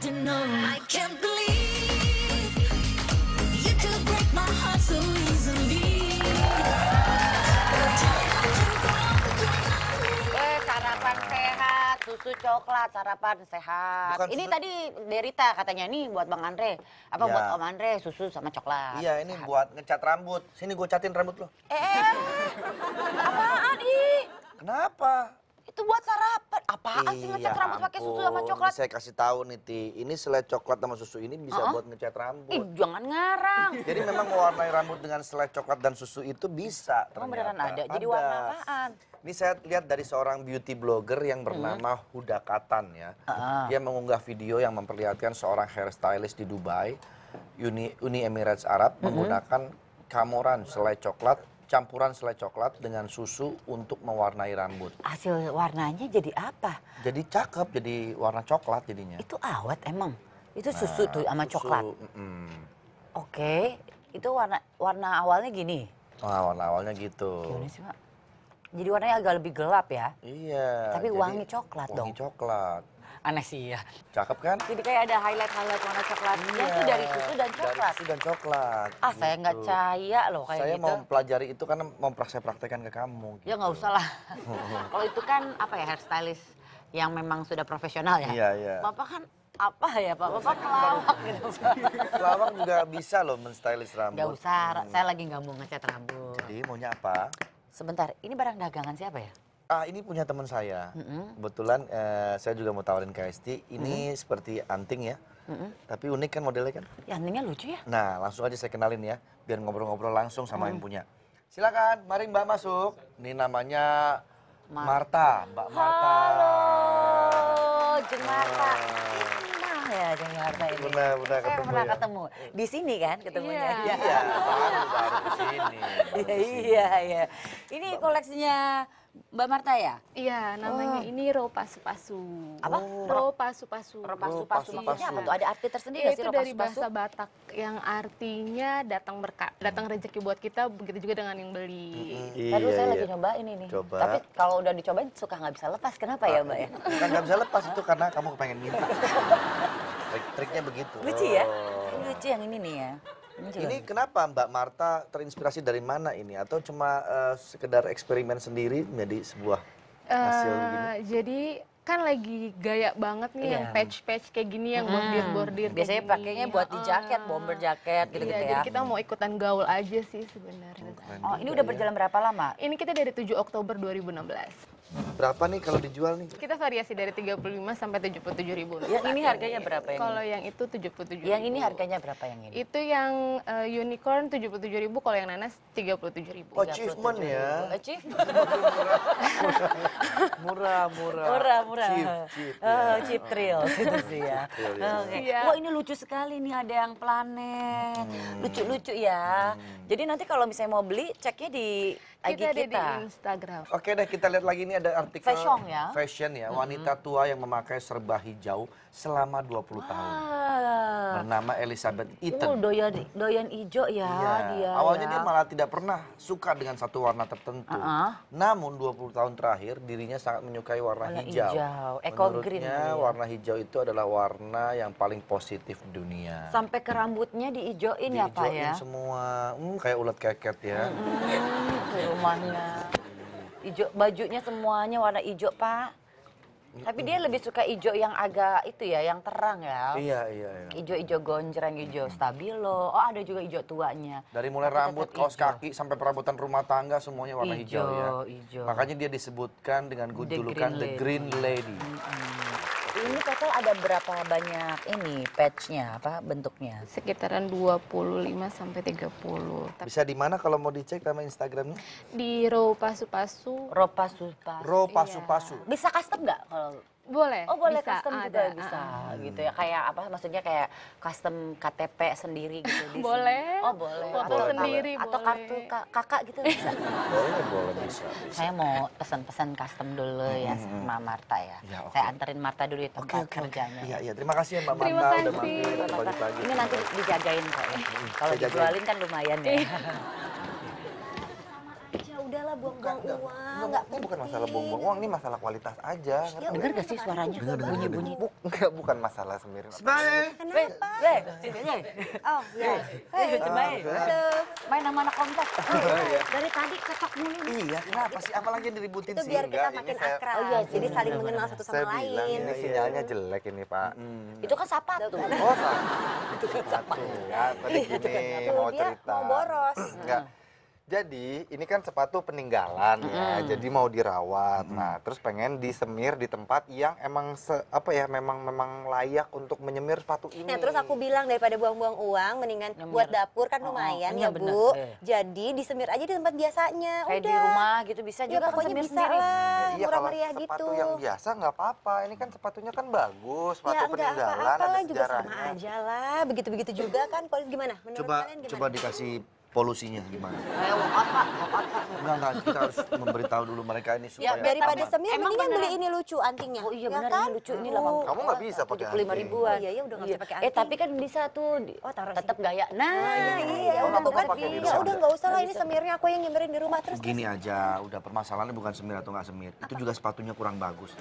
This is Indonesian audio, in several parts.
to know. I can't believe you could break my heart so easily. Sarapan sehat, susu coklat, sarapan sehat. Bukan Ini susu. tadi Derita katanya nih buat Bang Andre. Apa Iya. buat Om Andre, susu sama coklat. Iya, ini Sehat. buat ngecat rambut. Sini gue catin rambut lo. Apaan ih? Kenapa? Itu buat sarapan. Apaan sih ngecat Iya rambut pakai susu sama ampun. coklat? Ini saya kasih tahu nih, Ti. Ini selai coklat sama susu ini bisa buat ngecat rambut. Ih, jangan ngarang. Jadi memang mewarnai rambut dengan selai coklat dan susu itu bisa. Emang ternyata. beneran ada? Jadi warna apaan? Ini saya lihat dari seorang beauty blogger yang bernama Huda Katan ya. Dia mengunggah video yang memperlihatkan seorang hairstylist di Dubai, Uni Emirates Arab, menggunakan kamoran selai coklat, campuran selai coklat dengan susu untuk mewarnai rambut. Hasil warnanya jadi apa? Jadi cakep, jadi warna coklat jadinya. Itu awet emang. Itu susu tuh sama Susu, coklat. Oke, itu warna awalnya gini. Wah, warna awalnya gitu. Gimana sih, Mak? Jadi warnanya agak lebih gelap ya. Iya. Tapi jadi wangi coklat dong. Wangi coklat. Aneh sih ya. Cakep kan? Jadi kayak ada highlight warna coklatnya itu dari susu dan coklat. Dari susu dan coklat. Ah, saya nggak gitu. percaya loh kayak Saya gitu. mau pelajari itu karena mau saya praktekkan ke kamu. Ya nggak usah lah. Kalau itu kan apa ya, hairstylist yang memang sudah profesional ya. Iya, iya. Bapak kan apa ya Pak? Bapak pelawak gitu. Pelawak juga bisa loh menstylish rambut. Nggak usah, saya lagi nggak mau ngecat rambut. Jadi maunya apa? Sebentar, ini barang dagangan siapa ya? Ah, ini punya teman saya. Kebetulan saya juga mau tawarin ke Esti. Ini seperti anting ya. Tapi unik kan modelnya kan? Ya, antingnya lucu ya. Nah, langsung aja saya kenalin ya. Biar ngobrol-ngobrol langsung sama yang punya. Silakan, mari Mbak masuk. Ini namanya Marta, Mbak Marta. Halo, Jeng Marta. Nah ya, Jeng Marta ini. Pernah Saya ketemu pernah ya? ketemu. Di sini kan ketemunya. Iya, baru ke sini. Iya. Ini koleksinya Mbak Marta ya? Iya, namanya ini Ropasu-pasu. Apa? Ropasu-pasu. Ropasu-pasu maksudnya apa tuh? Ada arti tersendiri Iya, nggak sih itu dari ropasu-pasu? bahasa Batak yang artinya datang berkah, datang rezeki buat kita, begitu juga dengan yang beli. Tadi saya lagi nyobain ini. Coba. Tapi kalau udah dicobain suka nggak bisa lepas. Kenapa ya Mbak ya? Bukan nggak bisa lepas itu karena kamu kepengen minta. Triknya begitu. Lucu ya? Oh. Ini lucu yang ini nih ya. Ini juga. Ini kenapa Mbak Marta terinspirasi dari mana ini? Atau cuma sekedar eksperimen sendiri menjadi sebuah hasil begini? Jadi kan lagi gaya banget nih yang Iya. patch-patch kayak gini, yang bordir-bordir. Biasanya kayak pakainya gini. buat di jaket, bomber jaket gitu-gitu Iya, ya. jadi kita mau ikutan gaul aja sih sebenarnya. Oh, ini udah berjalan berapa lama? Ini kita dari 7 Oktober 2016. Berapa nih kalau dijual nih? Kita variasi dari 35 sampai 77 ribu. Yang ini harganya berapa yang Kalau ini? yang itu 77 Yang ini harganya berapa yang ini? Itu yang unicorn 77 ribu, kalau yang nanas 37 ribu. Oh, achievement ya. Achievement. Murah. Murah. Cheap, Oh, ya. cheap thrills itu sih ya. Thrill, ya. Oke. Iya. Wah, ini lucu sekali nih, ada yang planet. Lucu-lucu ya. Jadi nanti kalau misalnya mau beli, ceknya di IG Kita ada di kita. Instagram. Oke deh, kita lihat lagi ini ada artikel Fashion ya? wanita tua yang memakai serba hijau selama 20 tahun. Ah. Bernama Elizabeth Eaton. Doyan ijo ya Iya. dia. Awalnya ya. dia malah tidak pernah suka dengan satu warna tertentu. Namun 20 tahun terakhir dirinya sangat menyukai warna Warna hijau. hijau, eco green Menurutnya gitu ya. warna hijau itu adalah warna yang paling positif di dunia. Sampai ke rambutnya diijoin ya Pak Diijoin ya. semua, kayak ulat keket ya. Ke rumahnya. Ijo, bajunya semuanya warna ijo Pak. Tapi dia lebih suka ijo yang agak itu ya, yang terang ya. Iya. Ijo-ijo gonjreng, ijo stabilo. Oh, ada juga ijo tuanya. Dari mulai Tapi rambut, tetap kaos ijo. kaki sampai perabotan rumah tangga semuanya warna hijau ya. Ijo. Makanya dia disebutkan dengan The julukan The Green Lady. Ini total ada berapa banyak ini patchnya, apa bentuknya? Sekitaran 25 sampai 30. Tapi Bisa di mana kalau mau dicek nama Instagramnya? di Ropasu-pasu Ropasu-pasu. Ropasu-pasu. Bisa custom nggak kalau? boleh. Oh boleh bisa, custom ada, juga bisa gitu ya. Kayak apa maksudnya kayak custom KTP sendiri gitu di sini. Boleh. Oh boleh. Foto Atau- sendiri atau boleh. kartu kakak gitu bisa. Boleh bisa. Saya mau pesan-pesan custom dulu ya sama Marta ya. Ya, oke. Saya anterin Marta dulu di tempat Oke. kerjanya. Iya, terima kasih ya Mbak Terima Marta udah kasih. mampir Marta, pagi-pagi. ini nanti dijagain kok ya. Kalau saya jagain. dijualin kan lumayan ya. udahlah buang-buang uang. Enggak, ini bukan masalah buang-buang uang, ini masalah kualitas aja. Dengar gak sih suaranya? Bunyi-bunyi. Enggak, bukan masalah semir. Kenapa? Oh, iya. Halo. Main sama anak komplek. Dari tadi cocok mulu. Iya, kenapa sih? Apalagi yang diributin Itu sih? biar kita Enggak, makin ini saya- akrab. Oh, iya sih. Jadi saling mengenal satu Saya sama bilang lain. ini sinyalnya jelek ini, Pak. Itu kan sepatu. Oh, salah. Ya, tadi gini mau Dia cerita. mau boros. Enggak. Jadi ini kan sepatu peninggalan ya, jadi mau dirawat. Nah, terus pengen disemir di tempat yang emang memang layak untuk menyemir sepatu ini. Nah, terus aku bilang daripada buang-buang uang, mendingan buat dapur kan lumayan iya ya, bener. Bu. Iya. Jadi disemir aja di tempat biasanya. Kayak di Udah. rumah gitu bisa Ya juga kan pokoknya semir bisa sendiri. lah, Iya, murah kalau meriah sepatu gitu. yang biasa nggak apa-apa. Ini kan sepatunya kan bagus, sepatu Ya enggak peninggalan apa-apa ada lah, juga sama sejarahnya. aja lah. Begitu-begitu juga kan. Gimana? Menurut Coba kalian gimana? coba dikasih polusinya gimana? Apa? Enggak, kita harus memberitahu dulu mereka ini supaya Daripada aman. semir, Emang mendingan beli beneran? ini lucu antingnya. Oh iya ya benar kan? ini lucu ini Oh. 80. Kamu nggak bisa pakai 75 anting. ribuan. Oh, iya, udah nggak bisa pakai anting. Tapi kan bisa tuh Oh, taruh tetap gaya. Nah, Iya, Oh, udah kamu tuh kan. pakai di Ya rumah. udah nggak usah lah, ini semirnya aku yang nyemerin di rumah terus. Gini aja, udah permasalahannya bukan semir atau nggak semir. Itu juga sepatunya kurang bagus.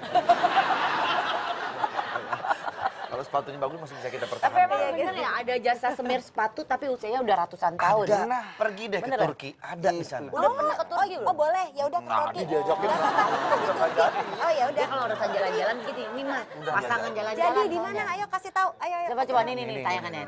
Kalau sepatunya bagus masih bisa kita Tapi pertahankan. emang bener ya ada jasa semir sepatu tapi usianya udah ratusan tahun. Ada. Pergi deh ke Bener ya? Turki, ada di sana. Udah pernah ke Turki Oh boleh, ya udah ke Turki. diajakin. Nggak apa-apa, ke Turki. Oh ya udah. Dia kalau urusan jalan-jalan gitu ini mah pasangan jalan-jalan. Jadi di mana? soalnya. Ayo kasih tahu. Ayo. Coba nih tayangannya.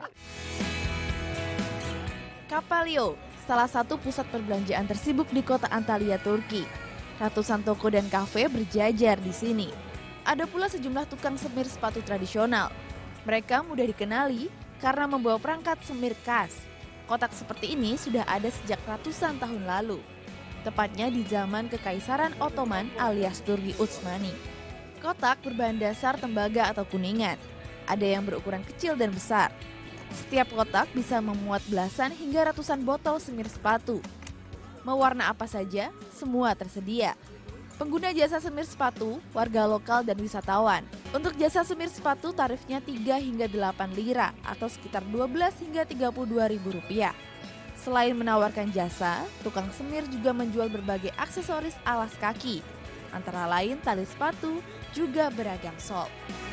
Kapalio, salah satu pusat perbelanjaan tersibuk di kota Antalya, Turki. Ratusan toko dan kafe berjajar di sini. Ada pula sejumlah tukang semir sepatu tradisional. Mereka mudah dikenali karena membawa perangkat semir khas. Kotak seperti ini sudah ada sejak ratusan tahun lalu. Tepatnya di zaman Kekaisaran Ottoman alias Turki Utsmani. Kotak berbahan dasar tembaga atau kuningan. Ada yang berukuran kecil dan besar. Setiap kotak bisa memuat belasan hingga ratusan botol semir sepatu. Mau warna apa saja, semua tersedia. Pengguna jasa semir sepatu, warga lokal dan wisatawan. Untuk jasa semir sepatu tarifnya 3 hingga 8 lira atau sekitar 12 hingga 32 ribu rupiah. Selain menawarkan jasa, tukang semir juga menjual berbagai aksesoris alas kaki. Antara lain tali sepatu, juga beragam sol.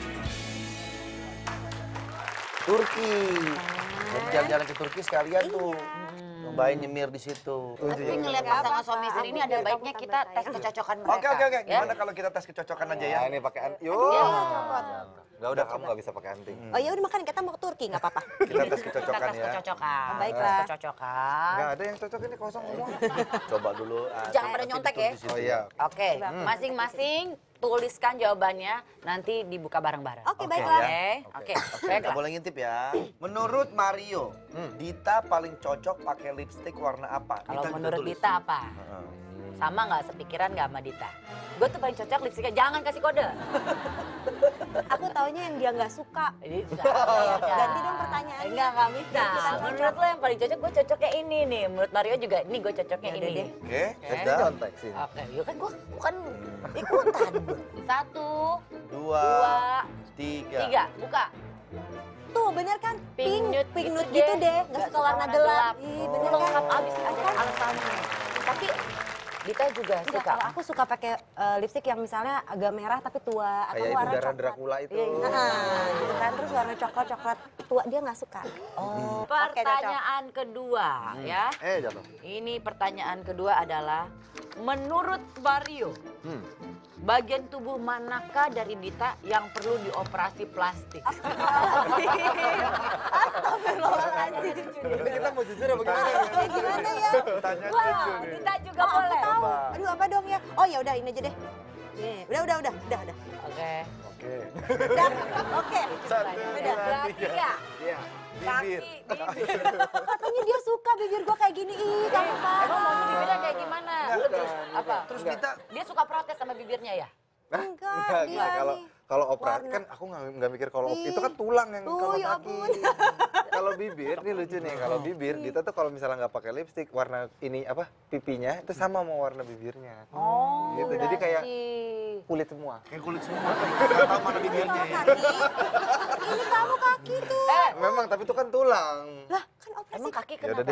Turki. Jadi jalan-jalan ke Turki sekalian tuh. Nyobain nyemir di situ. Tapi ngelihat pasangan suami istri ini ada baiknya kita tes kecocokan mereka. Oke. Ya? Gimana kalau kita tes kecocokan aja ya? Ya, ini pakai anting. Yuk. Enggak udah kamu nggak bisa pakai anting. Oh ya udah makan kita mau ke Turki nggak apa-apa. Kita tes Kita kecocokan tes ya. kecocokan. Baiklah. Tes kecocokan. Enggak ada yang cocok ini kosong semua. Coba dulu. Jangan pada nyontek ya. Oh iya. Oke, masing-masing tuliskan jawabannya, nanti dibuka bareng-bareng. Oke, baiklah. Oke. Nggak boleh ngintip ya. Menurut Mario, Dita paling cocok pakai lipstick warna apa? Kalau Dita juga menurut tulis. Dita apa? Sama nggak sepikiran nggak sama Dita? Gue tuh paling cocok lipstiknya, jangan kasih kode. Aku taunya yang dia nggak suka. Ganti dong pertanyaannya. Enggak bisa. Biar kita Menurut lo yang paling cocok, gue cocoknya ini nih. Menurut Mario juga, ini gue cocoknya Yaudah ini. deh. Oke, Ini sudah. contek sini. Oke, yuk kan gue bukan ikutan. 1, 2, 2, 3. 3, buka. Tuh bener kan? Pink nude pink nude gitu gitu deh. deh. Nggak suka warna gelap. Ih, bener kan? Lengkap abis ada alasannya. Tapi Dita juga Enggak, suka. kalau aku suka pakai lipstick yang misalnya agak merah tapi tua atau Kayak ibu warna darah coklat. Dracula itu. Nah, gitu kan terus warna coklat tua dia nggak suka. Oh, Oke, cocok. pertanyaan kedua ya. Jatuh. Ini pertanyaan kedua adalah menurut Mario, bagian tubuh manakah dari Dita yang perlu dioperasi plastik? Astagfirullahaladzim. Ini kita mau jujur apa gimana? Ya gimana ya? Tanya Wah, jujur nih. Dita juga Oh, aku boleh. tahu. Aduh apa dong ya? Oh ya udah ini aja deh. Nih, udah. Oke. Oke. Udah. Oke. Satu, Udah, dua, tiga. Iya. Kaki, Bibir. bibir. Katanya dia suka bibir gua kayak gini. Ih, kamu Emang mau parah. bibirnya kayak gimana? Lu terus apa? Terus Dita, Dia suka protes sama bibirnya ya? Enggak, dia Kalau nih. kalau operat Warna. kan aku nggak mikir kalau Ih. itu kan tulang yang Tuh, kalau ya kaki. ampun. Kalau bibir, ini lucu nih. Kalau bibir, Dita tuh kalau misalnya nggak pakai lipstick, warna ini apa pipinya itu sama sama warna bibirnya. Oh, Gitu. Jadi kayak sih. kulit semua. kayak kulit semua. Nggak tahu mana bibirnya ya. Kaki. Ini kamu kaki tuh. Memang, tapi itu kan tulang. Lah, kan operasi. Emang kaki Ya udah kenapa deh. emang?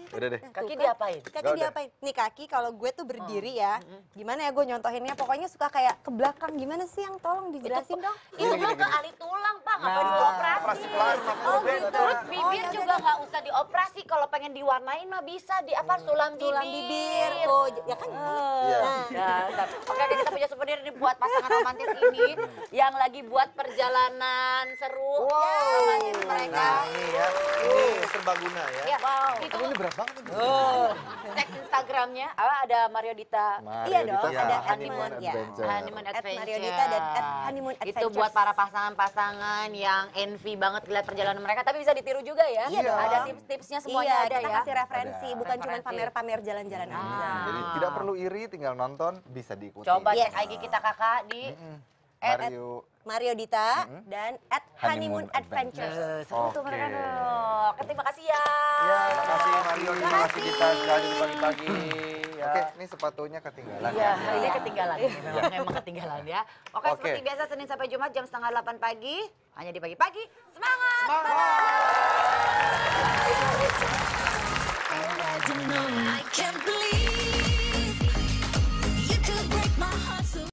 Udah deh. Kaki Tuh kan. diapain? Kaki Gak udah. diapain? Nih kaki kalau gue tuh berdiri ya. Gimana ya gue nyontohinnya? Pokoknya suka kayak ke belakang. Gimana sih yang tolong dijelasin dong? Itu mah ke ahli tulang, Pak. Ngapain dioperasi? Operasi plastik. Oh gitu. Terus bibir ya juga udah. nggak usah dioperasi. Kalau pengen diwarnain mah bisa di apa sulam bibir. Tulang bibir. Oh, ya kan? Iya. Ya, oke kita punya souvenir nih buat pasangan romantis ini yang lagi buat perjalanan seru romantis mereka. Nah, ini ya. Ini serbaguna ya. Ya, itu Ini berat banget ini. tag Instagramnya ada Mario Dita. Iya dong, Dita ada Honeymoon Honeymoon, ya. Adventure. Honeymoon At Adventure. Mario Dita dan at Honeymoon Itu Adventures. buat para pasangan-pasangan yang envy banget lihat perjalanan mereka, tapi bisa ditiru juga ya. Iya dong. Ada tips-tipsnya semuanya Iya, ada kita ya. kasih referensi, Ada. bukan cuma Referensi. pamer-pamer jalan-jalan aja. Jadi tidak perlu iri, tinggal nonton, bisa diikuti. Coba Yes. cek IG kita kakak di Mario. Mario Dita dan at Honeymoon Honeymoon Adventures. seru tuh Oke. mereka dong. Terima kasih ya. Ya, terima kasih Mario, terima kasih kita sekali di pagi-pagi. Ya. Oke, ini sepatunya ketinggalan Iya, ya. ini ketinggalan. Ini memang ketinggalan ya. Oke, Oke. seperti biasa Senin sampai Jumat jam 7:30 pagi. Hanya di pagi-pagi. Semangat! Semangat!